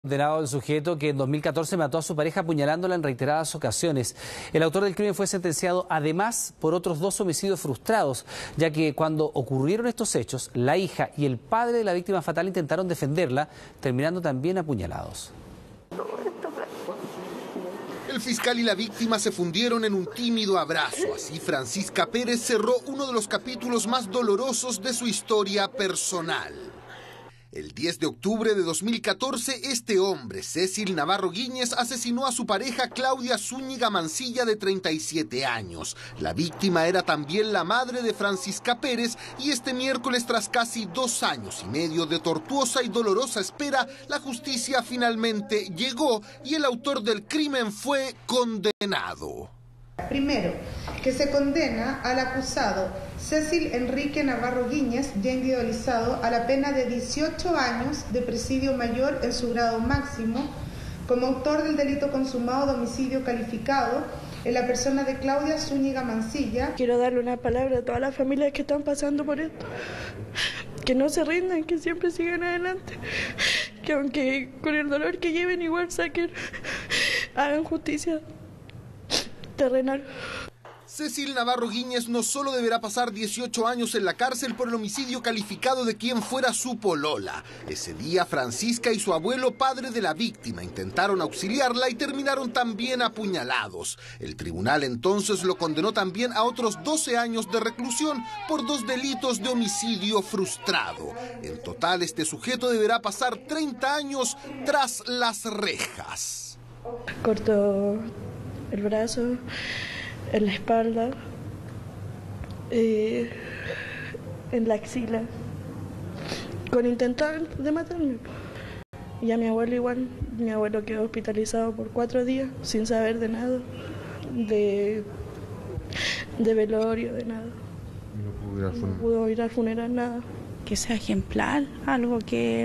Condenado el sujeto que en 2014 mató a su pareja apuñalándola en reiteradas ocasiones. El autor del crimen fue sentenciado además por otros 2 homicidios frustrados, ya que cuando ocurrieron estos hechos, la hija y el padre de la víctima fatal intentaron defenderla, terminando también apuñalados. El fiscal y la víctima se fundieron en un tímido abrazo. Así Francisca Pérez cerró uno de los capítulos más dolorosos de su historia personal. El 10 de octubre de 2014, este hombre, Cecil Navarro Guíñez, asesinó a su pareja Claudia Zúñiga Mancilla, de 37 años. La víctima era también la madre de Francisca Pérez y este miércoles, tras casi 2 años y medio de tortuosa y dolorosa espera, la justicia finalmente llegó y el autor del crimen fue condenado. Primero, que se condena al acusado Cecil Enrique Navarro Guíñez, ya individualizado, a la pena de 18 años de presidio mayor en su grado máximo, como autor del delito consumado de homicidio calificado en la persona de Claudia Zúñiga Mancilla. Quiero darle una palabra a todas las familias que están pasando por esto, que no se rindan, que siempre sigan adelante, que aunque con el dolor que lleven igual hagan justicia terrenal. Cecil Navarro Guíñez no solo deberá pasar 18 años en la cárcel por el homicidio calificado de quien fuera su polola. Ese día, Francisca y su abuelo, padre de la víctima, intentaron auxiliarla y terminaron también apuñalados. El tribunal entonces lo condenó también a otros 12 años de reclusión por 2 delitos de homicidio frustrado. En total, este sujeto deberá pasar 30 años tras las rejas. Cortó el brazo, en la espalda, en la axila, con intentar de matarme. Y a mi abuelo igual, mi abuelo quedó hospitalizado por 4 días sin saber de nada, de velorio, de nada. No pudo ir al funeral, nada. Que sea ejemplar, algo que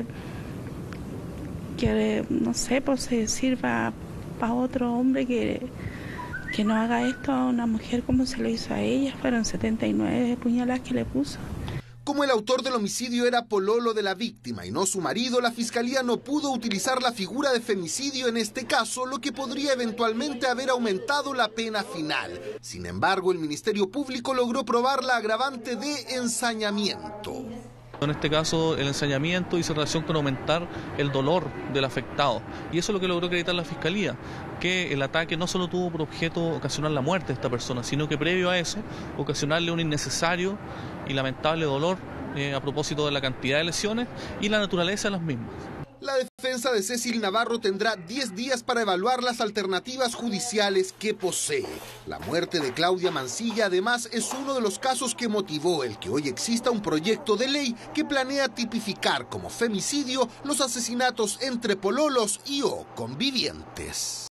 no sé, pues se sirva para otro hombre que no haga esto a una mujer como se lo hizo a ella. Fueron 79 puñaladas que le puso. Como el autor del homicidio era pololo de la víctima y no su marido, la fiscalía no pudo utilizar la figura de femicidio en este caso, lo que podría eventualmente haber aumentado la pena final. Sin embargo, el Ministerio Público logró probar la agravante de ensañamiento. En este caso, el ensañamiento hizo relación con aumentar el dolor del afectado. Y eso es lo que logró acreditar la Fiscalía, que el ataque no solo tuvo por objeto ocasionar la muerte de esta persona, sino que previo a eso, ocasionarle un innecesario y lamentable dolor a propósito de la cantidad de lesiones y la naturaleza de las mismas. La defensa de Cecil Navarro tendrá 10 días para evaluar las alternativas judiciales que posee. La muerte de Claudia Mancilla, además, es uno de los casos que motivó el que hoy exista un proyecto de ley que planea tipificar como femicidio los asesinatos entre pololos y o convivientes.